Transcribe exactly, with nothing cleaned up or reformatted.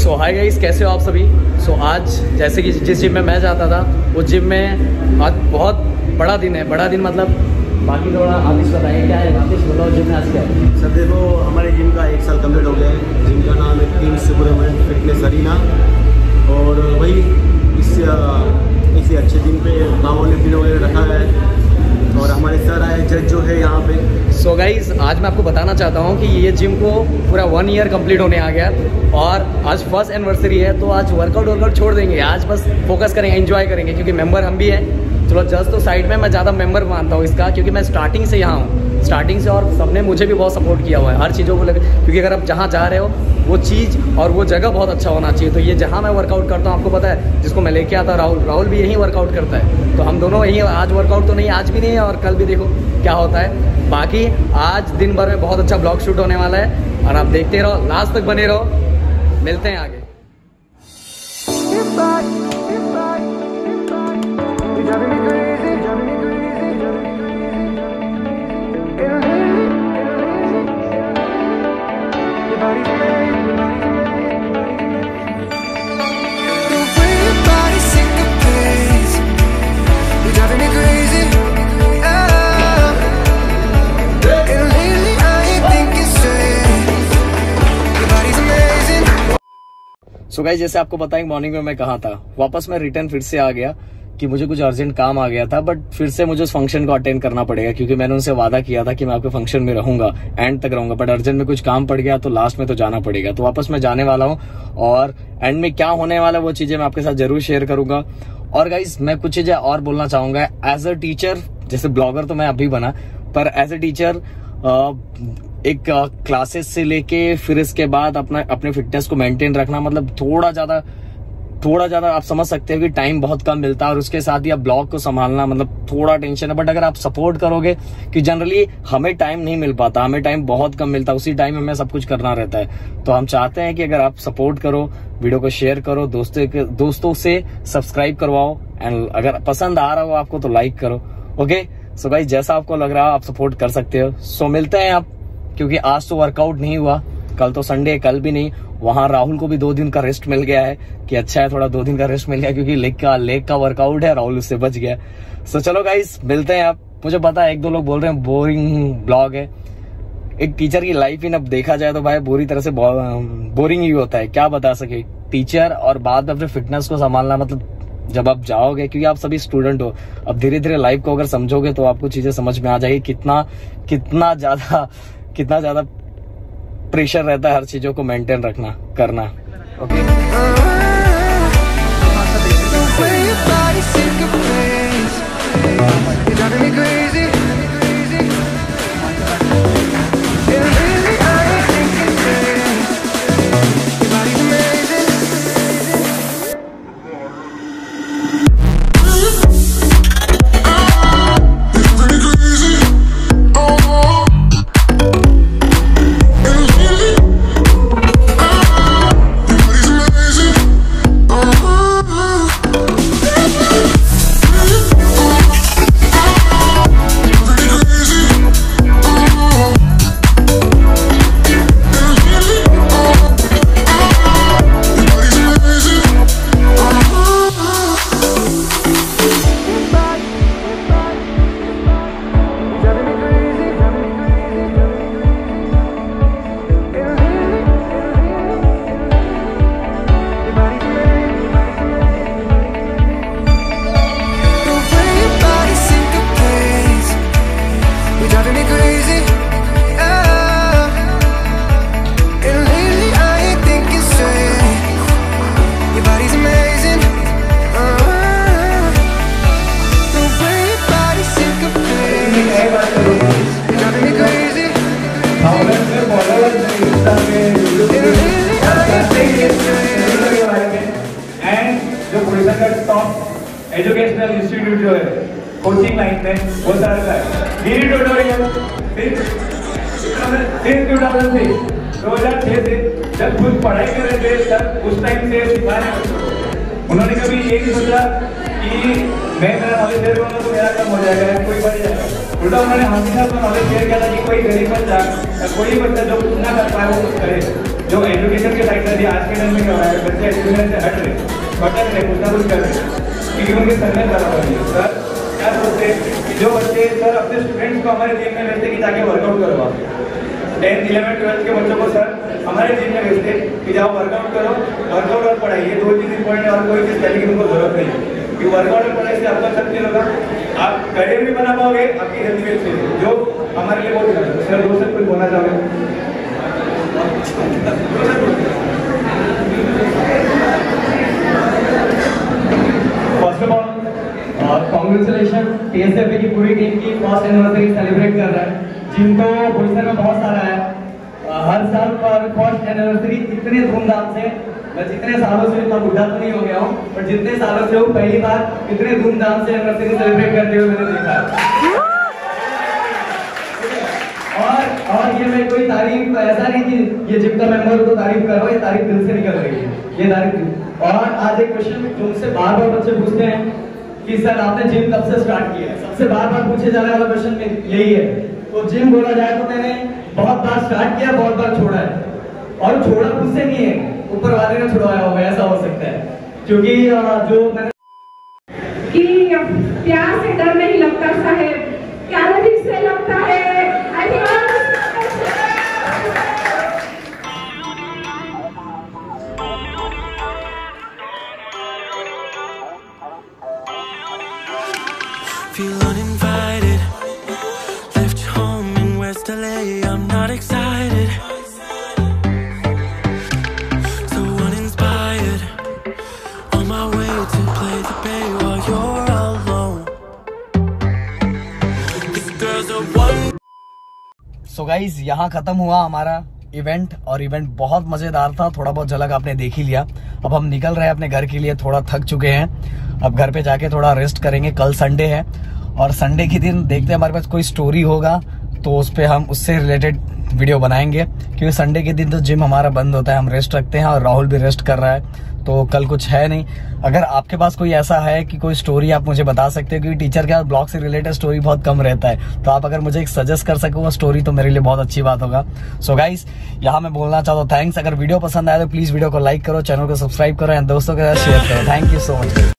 सो hi guys, कैसे हो आप सभी। सो so, आज जैसे कि जिस जिम में मैं जाता था वो जिम में आज बहुत बड़ा दिन है। बड़ा दिन मतलब बाकी थोड़ा आतिश बताइए क्या है। आतिश बोलो, जिम में आज क्या है? सर देखो, हमारे जिम का एक साल कंप्लीट हो गया है। जिम का नाम है टीम सुब्रमण्यम फिटनेस अरीना। और वही इस इसी अच्छे दिन पे गाँव ने दिन वगैरह रखा है और हमारे सर आए जज जो है यहाँ पे। सो so गाइज, आज मैं आपको बताना चाहता हूँ कि ये जिम को पूरा वन ईयर कंप्लीट होने आ गया और आज फर्स्ट एनिवर्सरी है। तो आज वर्कआउट वर्कआउट छोड़ देंगे, आज बस फोकस करेंगे, एंजॉय करेंगे, क्योंकि मेंबर हम भी हैं। चलो जस्ट तो साइड में, मैं ज़्यादा मेंबर मानता हूँ इसका, क्योंकि मैं स्टार्टिंग से यहाँ हूँ, स्टार्टिंग से, और सबने मुझे भी बहुत सपोर्ट किया हुआ है हर चीज़ों को लेकर। क्योंकि अगर आप जहाँ जा रहे हो वो चीज़ और वो जगह बहुत अच्छा होना चाहिए। तो ये जहाँ मैं वर्कआउट करता हूँ, आपको पता है, जिसको मैं लेके आता राहुल राहुल भी यहीं वर्कआउट करता है। तो हम दोनों यहीं, आज वर्कआउट तो नहीं, आज भी नहीं है और कल भी देखो क्या होता है। बाकी आज दिन भर में बहुत अच्छा ब्लॉग शूट होने वाला है और आप देखते रहो, लास्ट तक बने रहो। मिलते हैं आगे। सो गाइस, जैसे आपको पता है मॉर्निंग में मैं कहा था, वापस मैं रिटर्न फिर से आ गया कि मुझे कुछ अर्जेंट काम आ गया था। बट फिर से मुझे उस फंक्शन को अटेंड करना पड़ेगा, क्योंकि मैंने उनसे वादा किया था कि मैं आपके फंक्शन में रहूंगा, एंड तक रहूंगा। बट अर्जेंट में कुछ काम पड़ गया तो लास्ट में तो जाना पड़ेगा। तो वापस मैं जाने वाला हूँ और एंड में क्या होने वाला है वो चीजें मैं आपके साथ जरूर शेयर करूंगा। और गाइस, मैं कुछ चीजें और बोलना चाहूंगा एज अ टीचर। जैसे ब्लॉगर तो मैं अभी बना, पर एज अ टीचर एक क्लासेस से लेके फिर इसके बाद अपना अपने फिटनेस को मेंटेन रखना, मतलब थोड़ा ज्यादा थोड़ा ज्यादा आप समझ सकते हो कि टाइम बहुत कम मिलता है। और उसके साथ ही आप ब्लॉग को संभालना, मतलब थोड़ा टेंशन है। बट अगर आप सपोर्ट करोगे, कि जनरली हमें टाइम नहीं मिल पाता, हमें टाइम बहुत कम मिलता है, उसी टाइम में हमें सब कुछ करना रहता है। तो हम चाहते हैं कि अगर आप सपोर्ट करो, वीडियो को शेयर करो, दोस्तों के दोस्तों से सब्सक्राइब करवाओ, एंड अगर पसंद आ रहा हो आपको तो लाइक करो। ओके, सो गाइस, जैसा आपको लग रहा है आप सपोर्ट कर सकते हो। सो मिलते हैं आप, क्योंकि आज तो वर्कआउट नहीं हुआ, कल तो संडे, कल भी नहीं। वहां राहुल को भी दो दिन का रेस्ट मिल गया है, कि अच्छा है थोड़ा दो दिन का रेस्ट मिल गया, क्योंकि लेग का लेग का वर्कआउट है, राहुल उससे बच गया। सो चलो गाइस, मिलते हैं आप। मुझे पता है एक दो लोग बोल रहे हैं बोरिंग ब्लॉग है। एक टीचर की लाइफ इन अब देखा जाए तो भाई बुरी तरह से बोरिंग ही होता है, क्या बता सके टीचर। और बाद में अपने फिटनेस को संभालना, मतलब जब आप जाओगे, क्योंकि आप सभी स्टूडेंट हो, अब धीरे धीरे लाइफ को अगर समझोगे तो आपको चीजें समझ में आ जाएगी, कितना कितना ज्यादा कितना ज्यादा प्रेशर रहता है हर चीजों को मेंटेन रखना करना। ओके, एजुकेशनल इंस्टीट्यूट जो है कोचिंग लाइन में, वो सर का है ट्यूटोरियल दो हजार छह से जब खुद पढ़ाई कर रहे थे, तब उस टाइम से सिखा रहे। उन्होंने कभी ये नहीं सोचा कि मैं मेरा नॉलेज शेयर करूँगा तो मेरा कम हो जाएगा, कोई बढ़ जाएगा। उल्टा उन्होंने हमसे साथ में नॉलेज शेयर किया था कि कोई गरीब बच्चा या कोई बच्चा जो कुछ ना कर पाए वो कुछ करे। जो एजुकेशन के साइड से आज के टाइम में क्या हो रहा है, बच्चे एजुकेशन से हट रहे, भटक रहे, कुछ ना कुछ कर रहे, क्योंकि उनके सर में दर्द हो रही है। सर क्या सोचते हैं कि जो बच्चे सर अपने स्टूडेंट्स को हमारे जिम में भेजते कि जाके वर्कआउट करवा, टेंथ इलेवन ट्वेल्थ के बच्चों को सर हमारे जिम में भेजते कि जाओ वर्कआउट करो, वर्कआउट और पढ़ाई, ये दो चीज़ इंपॉर्टेंट है और कोई चीज़ करने की उनको जरूरत नहीं है। कि वर्कआउट और पढ़ाई से आपका सब चीज़ होगा, आप करियर भी बना पाओगे, आपकी हेल्थ भी अच्छी होगी, जो हमारे लिए बहुत जरूरी है। सर दो से कुछ बोलना चाहोगे? First of all congratulation, TSFA की पूरी टीम की फर्स्ट एनिवर्सरी सेलिब्रेट कर रहा है। जिम तो बोईसर में बहुत सारा है, हर साल पर फर्स्ट एनिवर्सरी इतने धूमधाम से, मैं जितने सालों से इतना बुढ़ा तो नहीं हो गया हूँ, पर जितने सालों से हूँ पहली बार इतने धूमधाम से एनिवर्सरी सेलिब्रेट करते हुए मैंने देखा है। और और ये मैं कोई तारीफ ऐसा नहीं कि ये जिम का मेंबर को तारीफ कर रहा हूँ, ये तारीफ दिल से निकल रही है, ये तारीफ। और आज एक क्वेश्चन जो मुझसे बार बार बच्चे पूछते हैं कि सर आपने जिम कब से स्टार्ट किया है, सबसे बार बार पूछे जाने वाला क्वेश्चन में यही है। तो जिम बोला जाए तो मैंने बहुत बार स्टार्ट किया, बहुत बार छोड़ा है, और छोड़ा खुद से नहीं है, ऊपर वाले ने छुड़वाया होगा, ऐसा हो सकता है। क्योंकि जो मैंने कि प्यार से डर नहीं लगता साहेब, कैलोरी से लगता है। Feel uninvited, left home in West L A, I'm not excited, so uninspired, on my way to play the bay while you're alone, this girl's a one. So guys यहाँ खत्म हुआ हमारा इवेंट, और event बहुत मजेदार था, थोड़ा बहुत झलक आपने देख ही लिया। अब हम निकल रहे हैं अपने घर के लिए, थोड़ा थक चुके हैं, अब घर पे जाके थोड़ा रेस्ट करेंगे। कल संडे है, और संडे के दिन देखते हैं हमारे पास कोई स्टोरी होगा तो उस पर हम उससे रिलेटेड वीडियो बनाएंगे, क्योंकि संडे के दिन तो जिम हमारा बंद होता है, हम रेस्ट रखते हैं, और राहुल भी रेस्ट कर रहा है, तो कल कुछ है नहीं। अगर आपके पास कोई ऐसा है कि कोई स्टोरी आप मुझे बता सकते हो, क्योंकि टीचर के ब्लॉग से रिलेटेड स्टोरी बहुत कम रहता है, तो आप अगर मुझे एक सजेस्ट कर सको वो स्टोरी तो मेरे लिए बहुत अच्छी बात होगा। सो गाइस यहाँ मैं बोलना चाहता हूँ थैंक्स। अगर वीडियो पसंद आए तो प्लीज वीडियो को लाइक करो, चैनल को सब्सक्राइब करो एंड दोस्तों के साथ शेयर करो। Thank you so much.